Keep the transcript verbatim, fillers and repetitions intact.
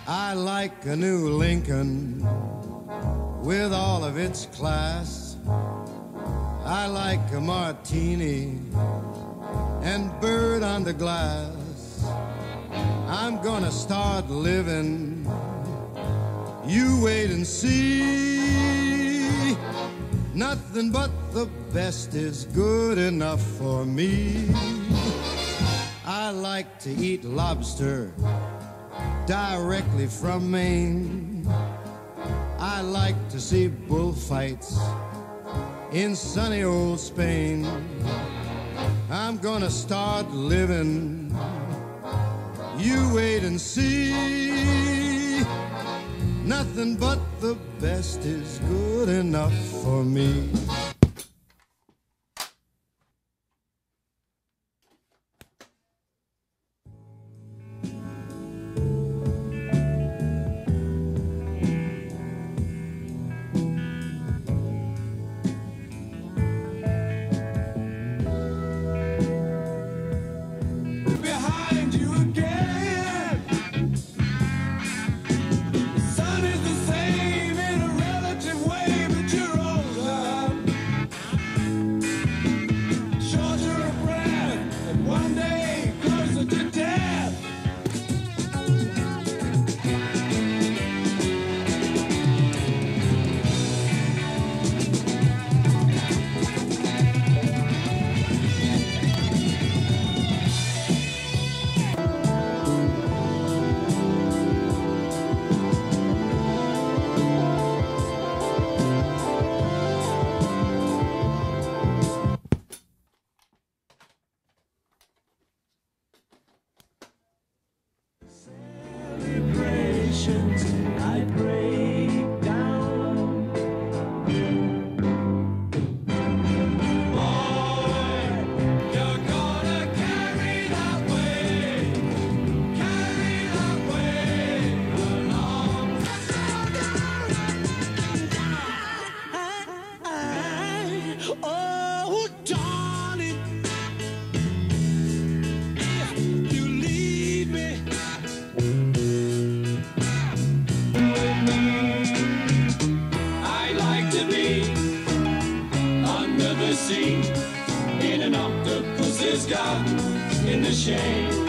I like a new Lincoln with all of its class. I like a martini and bird on the glass. I'm gonna start living, you wait and see. Nothing but the best is good enough for me. I like to eat lobster directly from Maine. I like to see bullfights in sunny old Spain. I'm gonna start living, you wait and see. Nothing but the best is good enough for me. I break down. Boy, you're gonna carry that way, carry that way along. Oh, darling, if you leave me, in an octopus's gut in the shade.